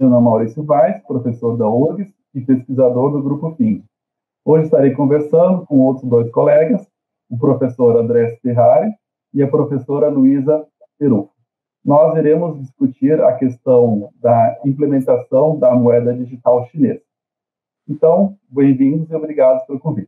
Meu nome é Maurício Vaz, professor da URGS e pesquisador do Grupo FING. Hoje estarei conversando com outros dois colegas, o professor André Ferrari e a professora Luísa Peru. Nós iremos discutir a questão da implementação da moeda digital chinesa. Então, bem-vindos e obrigado pelo convite.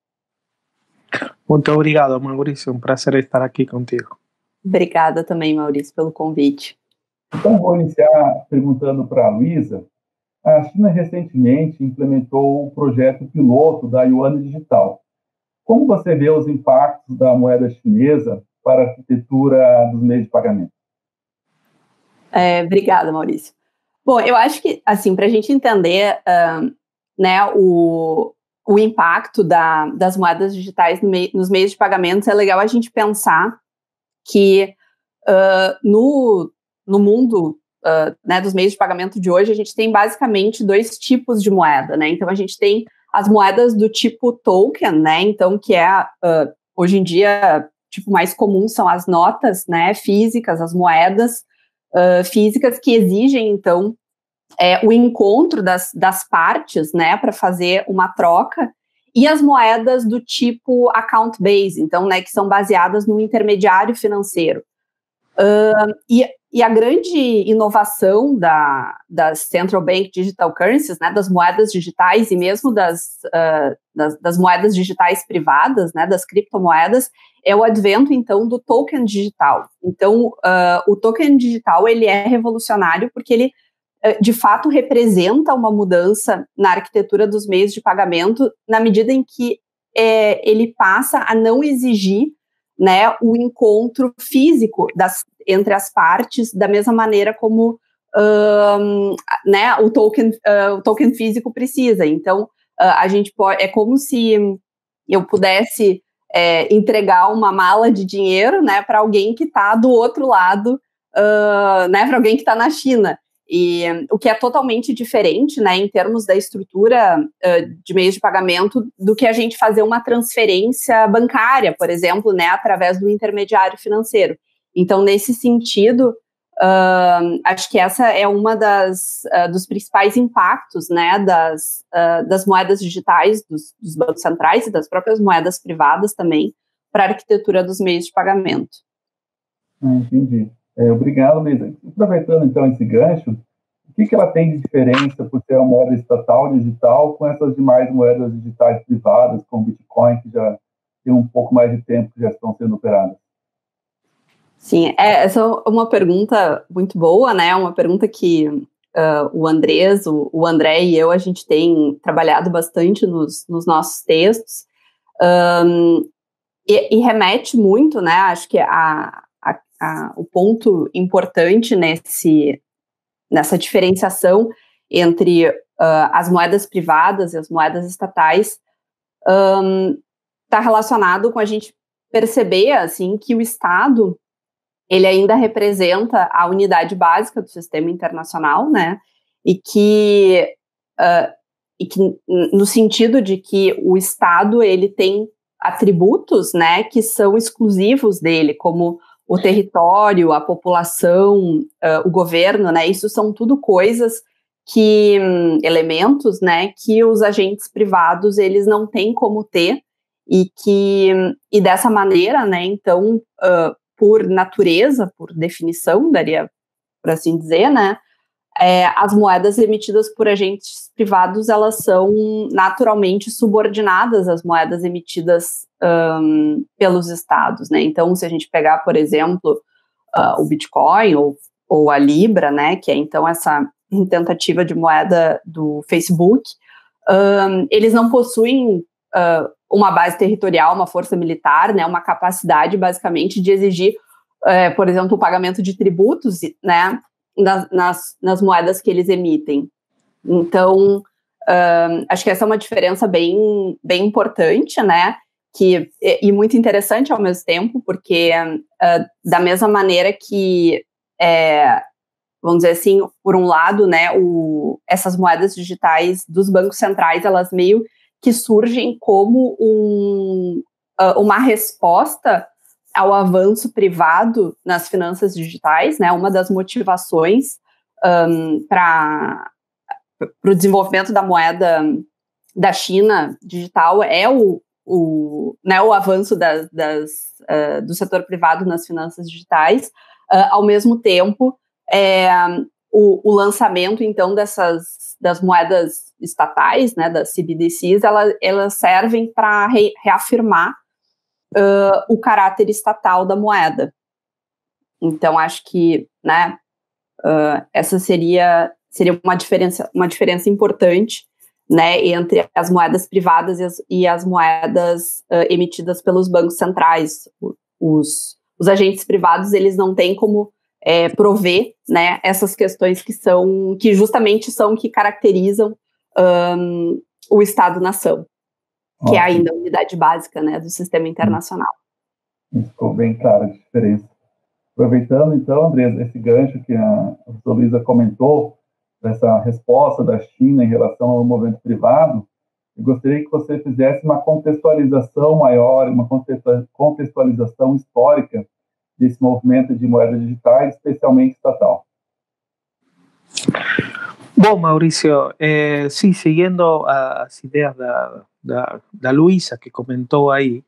Muito obrigado, Maurício. Um prazer estar aqui contigo. Obrigada também, Maurício, pelo convite. Então, vou iniciar perguntando para a Luísa. A China recentemente implementou o projeto piloto da Yuan Digital. Como você vê os impactos da moeda chinesa para a arquitetura dos meios de pagamento? Obrigada, Maurício. Bom, eu acho que, assim, para a gente entender o impacto das moedas digitais nos meios de pagamento, é legal a gente pensar que no mundo dos meios de pagamento de hoje, a gente tem basicamente dois tipos de moeda, né? Então, a gente tem as moedas do tipo token, né? Então, que hoje em dia, tipo mais comum são as notas, né, físicas, as moedas físicas que exigem, então, o encontro das partes, né, para fazer uma troca, e as moedas do tipo account base, então, né, que são baseadas no intermediário financeiro. E a grande inovação das Central Bank Digital Currencies, né, das moedas digitais e mesmo das moedas digitais privadas, né, das criptomoedas, é o advento, então, do token digital. Então, o token digital, ele é revolucionário porque ele, de fato, representa uma mudança na arquitetura dos meios de pagamento na medida em que ele passa a não exigir, né, o encontro físico entre as partes, da mesma maneira como né, o token físico precisa. Então, a gente é como se eu pudesse entregar uma mala de dinheiro, né, para alguém que está do outro lado, né, para alguém que está na China. E o que é totalmente diferente, né, em termos da estrutura de meios de pagamento do que a gente fazer uma transferência bancária, por exemplo, né, através do intermediário financeiro. Então, nesse sentido, acho que essa é uma dos principais impactos, né, das moedas digitais, dos bancos centrais e das próprias moedas privadas também, para a arquitetura dos meios de pagamento. Entendi. Obrigado, Luísa. Aproveitando, então, esse gancho, o que ela tem de diferença por ser uma moeda estatal digital com essas demais moedas digitais privadas, como o Bitcoin, que já tem um pouco mais de tempo que já estão sendo operadas? Sim, essa é uma pergunta muito boa, né? Uma pergunta que o Andrés, o André e eu, a gente tem trabalhado bastante nos nossos textos, e remete muito, né? Acho que o ponto importante nessa diferenciação entre as moedas privadas e as moedas estatais está relacionado com a gente perceber, assim, que o Estado, ele ainda representa a unidade básica do sistema internacional, né, e que no sentido de que o Estado, ele tem atributos, né, que são exclusivos dele, como o território, a população, o governo, né, isso são tudo coisas elementos, né, que os agentes privados, eles não têm como ter, e dessa maneira, né, então, por natureza, por definição, daria por assim dizer, né, as moedas emitidas por agentes privados, elas são naturalmente subordinadas às moedas emitidas pelos estados, né? Então, se a gente pegar, por exemplo, o Bitcoin ou a Libra, né, que é então essa tentativa de moeda do Facebook, eles não possuem uma base territorial, uma força militar, né, uma capacidade, basicamente, de exigir, por exemplo, o pagamento de tributos, né, nas moedas que eles emitem. Então, acho que essa é uma diferença bem, bem importante, né, e muito interessante ao mesmo tempo, porque da mesma maneira que, vamos dizer assim, por um lado, né, essas moedas digitais dos bancos centrais, elas meio que surgem como uma resposta ao avanço privado nas finanças digitais, né, uma das motivações para o desenvolvimento da moeda da China digital é o avanço do setor privado nas finanças digitais. Ao mesmo tempo, o lançamento, então, das moedas estatais, né, das CBDCs, elas servem para reafirmar o caráter estatal da moeda. Então, acho que, né, essa seria uma diferença importante, né, entre as moedas privadas e as moedas emitidas pelos bancos centrais. Os agentes privados, eles não têm como prover, né, essas questões que justamente são que caracterizam o Estado-nação, que é ainda a unidade básica, né, do sistema internacional. Ficou bem clara a diferença. Aproveitando, então, Andresa, esse gancho que a professora Luísa comentou, dessa resposta da China em relação ao movimento privado, eu gostaria que você fizesse uma contextualização maior, uma contextualização histórica desse movimento de moedas digitais, especialmente estatal. Bom, Mauricio, sí, siguiendo as ideas da Luisa que comentou aí,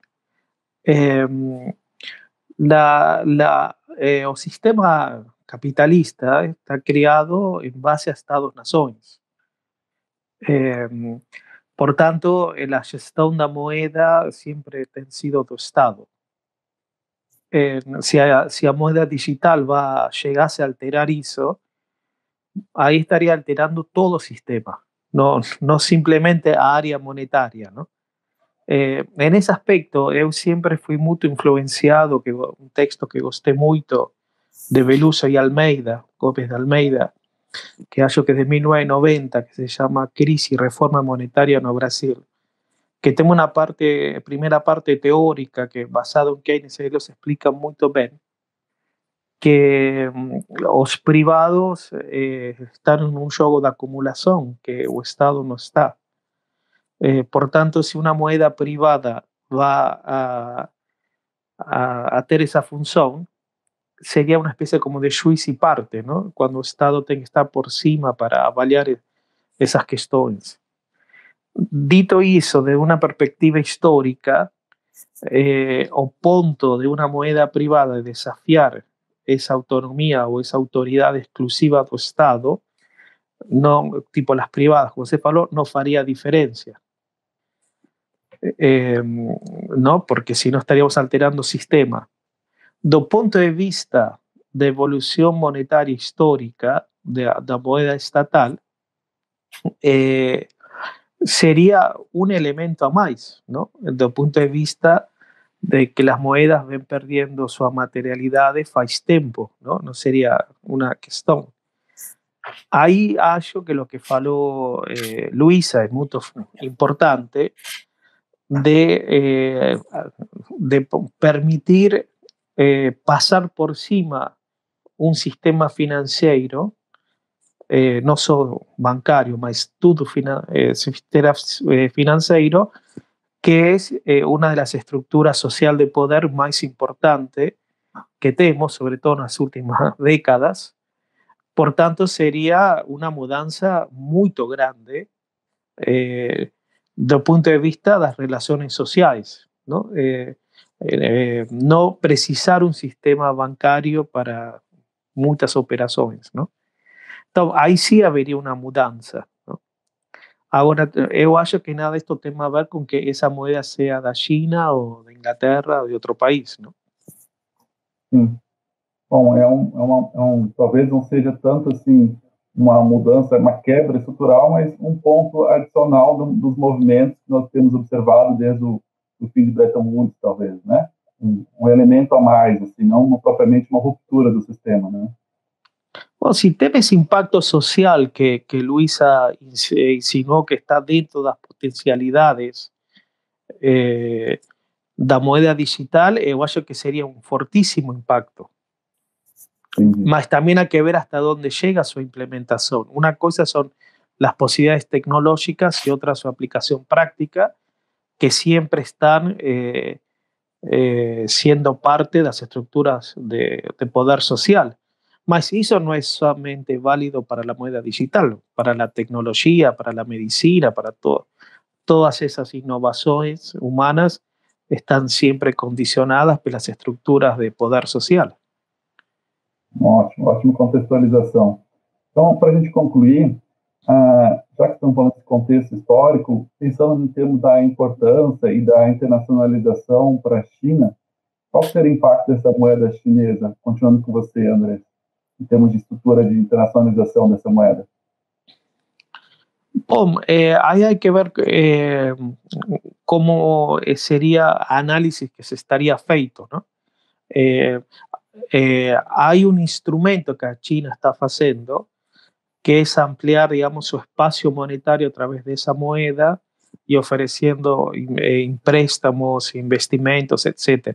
o sistema capitalista está criado en base a Estados-nações. Por tanto, a gestão da moeda sempre tem sido do Estado. Se a moeda digital chegasse a alterar isso, aí estaria alterando todo o sistema, não simplesmente a área monetária, ¿no? En ese aspecto, eu sempre fui muito influenciado, un texto que gostei muito, de Veloso y Almeida, Gómez de Almeida, que acho que es de 1990, que se llama Crisis y Reforma Monetaria no Brasil, que tiene una primera parte teórica que, basado en Keynes, ellos explican muy bien que los privados están en un juego de acumulación que el Estado no está. Por tanto, si una moneda privada va a tener esa función, sería una especie como de juicio y parte, ¿no? Cuando el Estado tiene que estar por cima para avaliar esas cuestiones. Dito eso, de una perspectiva histórica, o punto de una moneda privada de desafiar esa autonomía o esa autoridad exclusiva del Estado, no, tipo las privadas, como se falou, no faría diferencia. No, porque si no estaríamos alterando el sistema. Do punto de vista de evolución monetaria histórica da moeda estatal, sería un elemento a más, ¿no? Do punto de vista de que las moedas ven perdiendo su materialidad faz tempo, ¿no? No sería una cuestión. Ahí acho que lo que falou Luisa es muy importante de permitir pasar por cima un sistema financiero, no solo bancario, mas todo sistema financiero, que es una de las estructuras social de poder más importante que tenemos, sobre todo en las últimas décadas. Por tanto, sería una mudanza muy grande do punto de vista de las relaciones sociales, ¿no? No precisar un sistema bancario para muchas operaciones, ¿no? Entonces, ahí sí habría una mudanza, ¿no? Ahora, yo acho que nada de esto tiene a ver con que esa moneda sea de China o de Inglaterra o de otro país, ¿no? Sim. Bom, talvez não seja tanto assim uma mudança, uma quebra estrutural, mas um ponto adicional dos movimentos que nós temos observado desde o fim de Bretton Woods, talvez, né? Um elemento a mais, assim, não propriamente uma ruptura do sistema, né? Bueno, si teve ese impacto social que Luisa insinuó que está dentro de las potencialidades da moeda digital, yo acho que sería un fortísimo impacto. Mas también hay que ver hasta dónde llega su implementación. Una cosa son las posibilidades tecnológicas y otra su aplicación práctica, que siempre están siendo parte de las estructuras de poder social. Mas eso no es solamente válido para la moneda digital, para la tecnología, para la medicina, para todo. Todas esas innovaciones humanas están siempre condicionadas pelas estruturas de poder social. Ótimo, ótima contextualização. Então, para a gente concluir, já que estamos falando desse contexto histórico, pensando em termos da importância e da internacionalização para a China, qual seria o impacto dessa moeda chinesa? Continuando com você, André, em termos de estrutura de internacionalização dessa moeda. Bom, aí hay que ver cómo sería análisis que se estaría feito, ¿no? Hay un instrumento que a China está haciendo, que es ampliar, digamos, su espacio monetario a través de esa moneda y ofreciendo préstamos, investimentos, etc.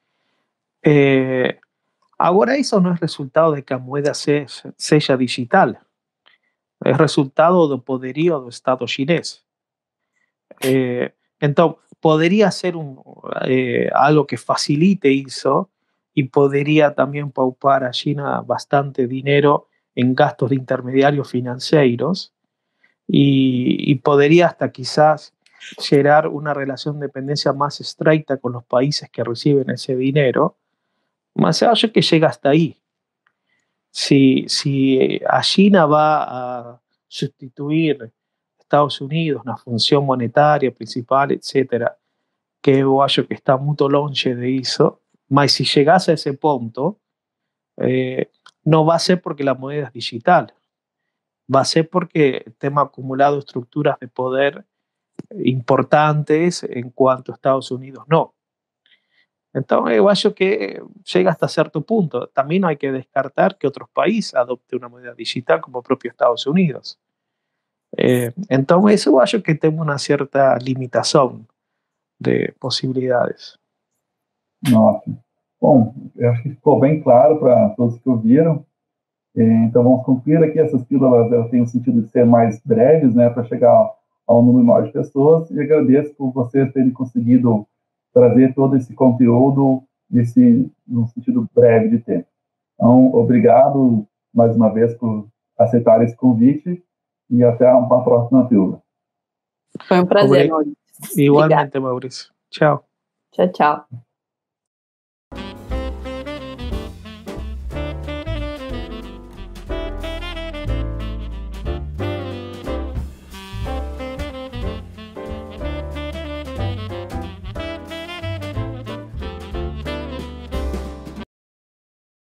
Ahora, eso no es resultado de que la moneda sea digital, es resultado del poderío del Estado chinés. Entonces, podría ser algo que facilite eso y podría también paupar a China bastante dinero en gastos de intermediarios financieros y podría hasta quizás generar una relación de dependencia más estreita con los países que reciben ese dinero, más allá que llega hasta ahí. Si a China va a sustituir Estados Unidos na función monetaria principal, etcétera, que eu acho que está muito longe de isso, mas se chegasse a esse ponto, não vai ser porque a moeda é digital, vai ser porque temos acumulado estruturas de poder importantes enquanto Estados Unidos não. Então, eu acho que chega hasta certo ponto. Também não há que descartar que outros países adoptem uma moeda digital, como o próprio Estados Unidos. Então, isso eu acho que tem uma certa limitação de possibilidades. Nossa. Bom, eu acho que ficou bem claro para todos que ouviram. Então, vamos concluir aqui. Essas pílulas elas têm o sentido de ser mais breves, né, para chegar a um número maior de pessoas. E agradeço por vocês terem conseguido trazer todo esse conteúdo num sentido breve de tempo. Então, obrigado mais uma vez por aceitar esse convite e até uma próxima pílula. Foi um prazer, Maurício. Igualmente, Maurício. Tchau. Tchau, tchau.